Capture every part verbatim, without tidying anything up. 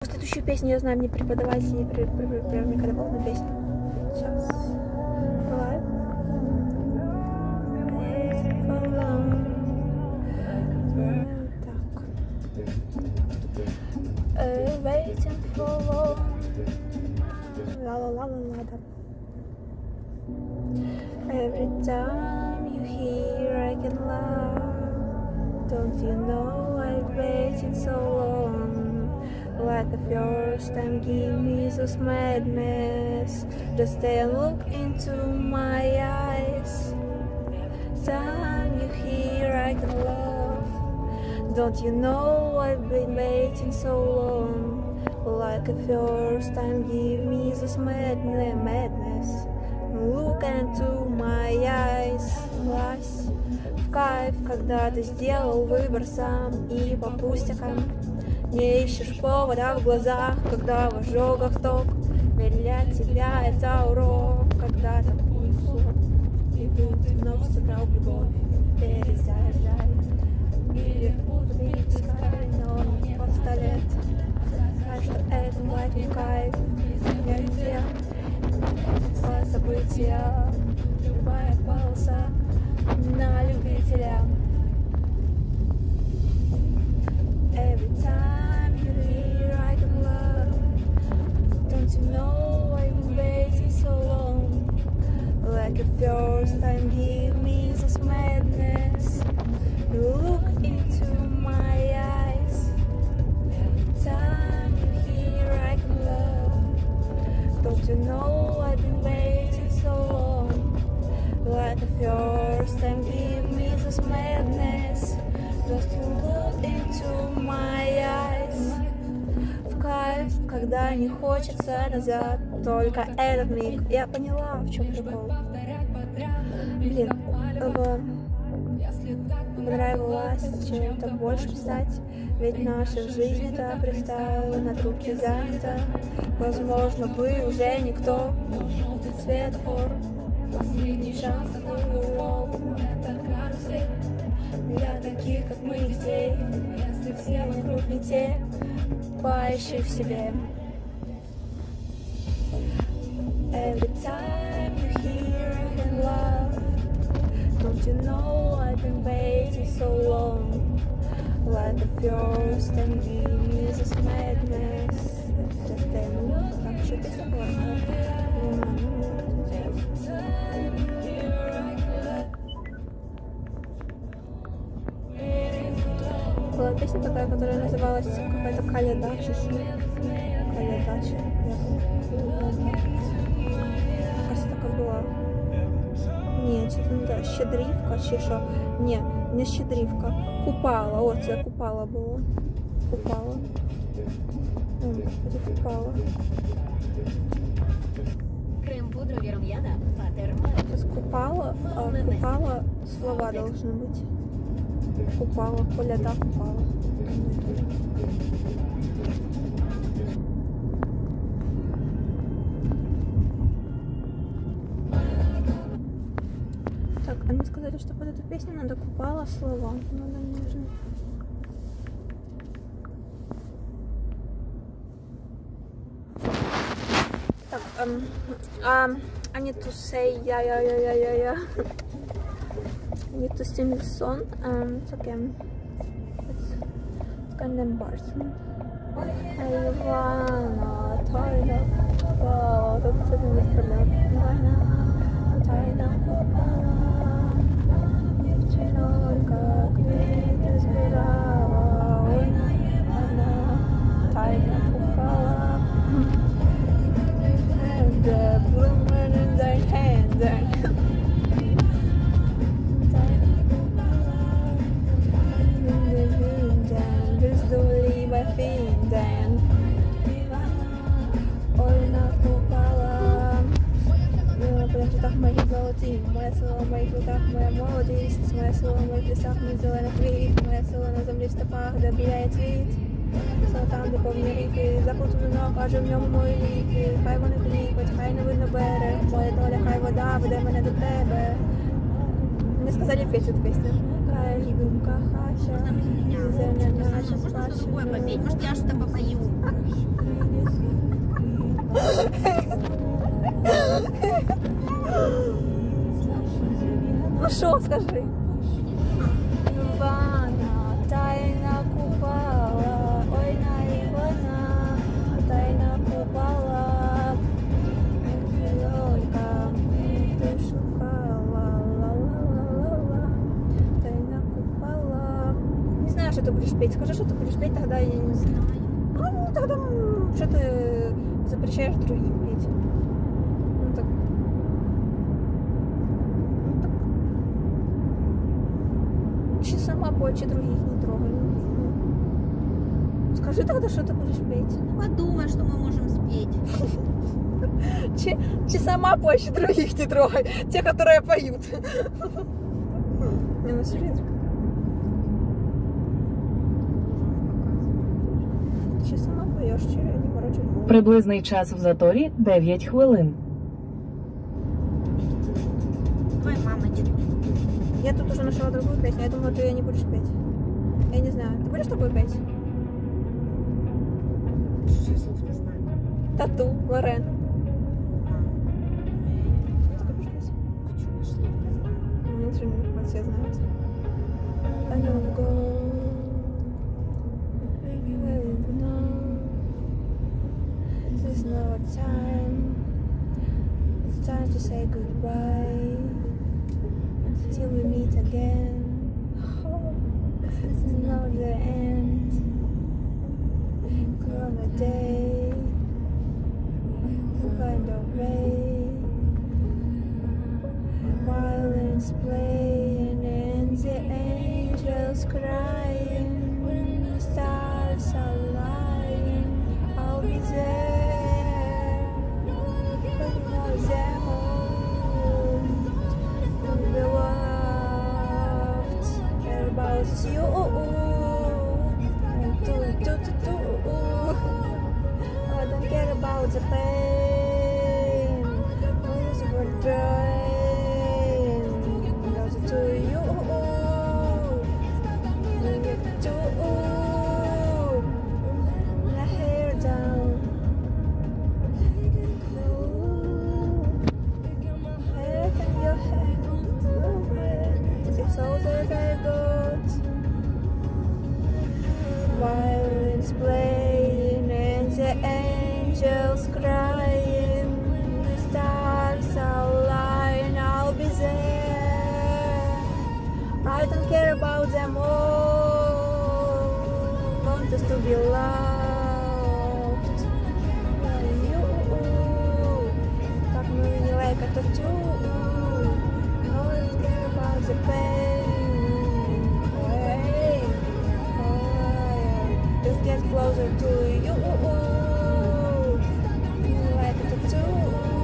Следующую песню я знаю, мне преподаватель прям мне когда был на песню. Сейчас. Бывает. Так. Waiting for long. Ла-ла-ла-ла-ла. Every time you hear I can love. Don't you know I've waited so long? Like the first time, give me this madness. Just stay and look into my eyes. Time you hear I can love. Don't you know I've been waiting so long? Like the first time, give me this madness. madness. Look into my eyes. Власть в кайф, когда ты сделал выбор сам и по пустякам. Не ищешь повода в глазах, когда в ожогах ток. Ведь для тебя это урок, когда такой сон. И тут вновь сыграл в любовь, перезаряжай. Или искай, но не пистолет. Знай, что это мой кайф. Я где по события, любая полоса на любителя. Every time you hear I can love. Don't you know I've been waiting so long? Like the first time, give me this madness. Look into my eyes. Time you hear I can love. Don't you know I've been waiting so long? Like the first time, give me this madness. Just to look into my eyes. В кайф, когда не хочется назад. Только этот миг. Я поняла, в чем прикол. Блин, понравилось чем-то больше писать. Ведь наша жизнь это представила, на трубке занята. Возможно, вы уже никто. Светофор, последний шанс на Европу. Для таких, как мы, детей, если все вокруг не те, поищи в себе. Every time you hear I can love. Don't you know I've been waiting so long? Like the first time, give me this madness. Just a minute, как же песня была? Была песня такая, которая называлась какая-то Калядача. Калядача. Кажется, такая была. Ні, что-то не так. Щедрівка, чи що? Ні, не щедрівка. Купала. О, це Купала було. Купала. О, господи, Купала. Сейчас Купала, а Купала слова должны быть. Купала, коляда Купала. Так, они сказали, что под эту песню надо Купала слова. Надо нужно. Так, um, um, I need to say yeah, yeah, yeah, yeah, yeah, yeah. I need to sing the song. Um, it's okay. It's, it's kind of embarrassing. I wanna tie up. Wow, that's such an instrument. Wanna tie up. Девчонка, как ветер сбирала. Wanna tie up. The woman in their hand. Моя сила в моих руках, моя молодость, моя сила в моих лесах, на зеленых квит, моя сила на землі в степах, де біляє цвіт. Сила там, де повні ріки, запуту вино, каже в ньому мої ліки. Хай вони кліпать, хай не видно берег, моя доля, хай вода веде мене до тебе. Мне сказали петь эту песню. Хай думка хача, земля наша спача. Может, я что-то попою? Ну що, скажи? Вона тайна купала, ой на Івана, тайна купала, філонька, ти шукала, ла-ла-ла-ла-ла, тайна купала. Не знаю, что ты будешь петь. Скажи, что ты будешь петь, тогда я не знаю. Ну, тогда что ты запрещаешь другим петь? Ну так. Ну так. Чи сама пой, чи других не трогай. Ну, скажи тогда, что ты будешь петь. Подумай, что мы можем спеть. Чи, чи сама пой, чи других не трогай. Те, которые поют. Не, ну серьезно. Чи сама поешь, чи не морочишь голову? Приблизний час в заторі дев'ять хвилин. Давай, мамочка. Я тут уже нашла другую песню. Я думала, ты ее не будешь петь. Я не знаю. Ты будешь такую петь? Я слов не знаю. Тату, Лорен. Почему слов не знаю? Ну, ничего не все знают. I don't go. Where you know. This is not time. It's time to say goodbye. Till we meet again. Oh, this is not the end. Come a day. Find a way. Violins playing and the angels crying. When the stars are lying, I'll be there. But more than home, beloved, care about you. Do, do, do, do. I don't care about the pain. Always for drain. Goes to you. To my hair down. Hair and your hair. It's all that I got. Violins playing and the angels crying. The stars are lying, I'll be there. I don't care about them all. Want us to be loved by you. Как мы не like a tattoo. I don't care about the pain. Hey. Just get closer to you, like a tattoo.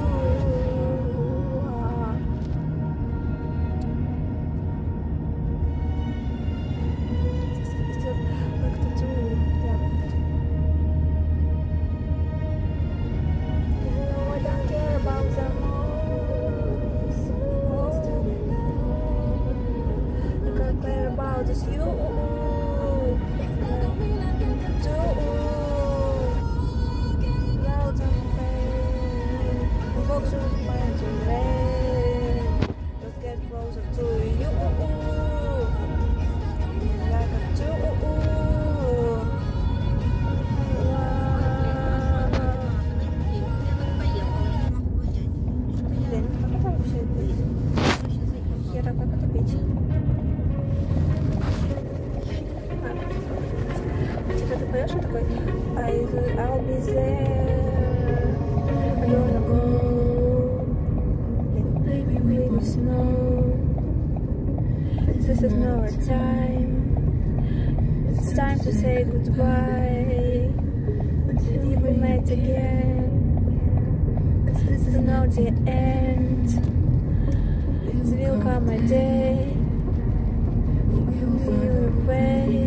Still like a tattoo, yeah. No, I don't care about them all. All I care about is you. Let's get closer to you. Like a two. Блин, как это вообще петь? Хера, как это петь? Типа ты поешь, и такой I'll be there. I don't go. Baby, baby, snow. This is not our time. It's time to say goodbye. Until we meet again. This is not the end. It will come a day. Feel away.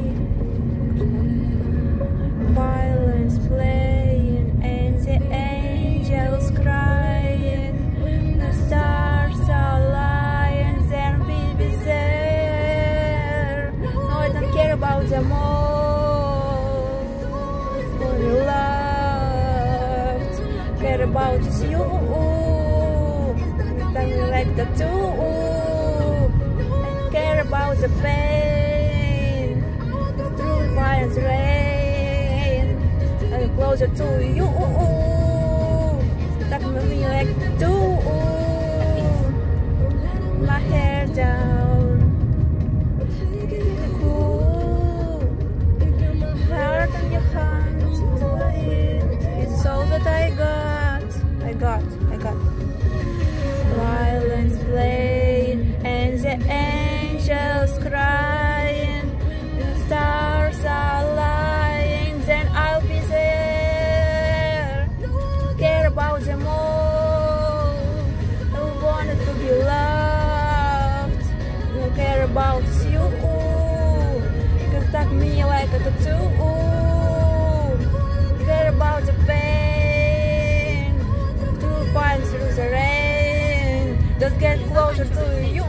Violins playing and the angels crying. The stars are lying, then we'll be there. No, I don't care about them all. Only loved, care care about is you. Tell me like the two. I care about the pain through violence rain. I'm closer to you. Tell me like the two. My hair down. Cool. Heart on your hand. It's all that I got. I got. I got. Violence playing and the angels crying. The stars are lying. Then I'll be there. Care about them all. I wanted to be loved. No care about you. You can tuck me like a tattoo. Care about the pain. Through fire, through the rain. Just get closer to you.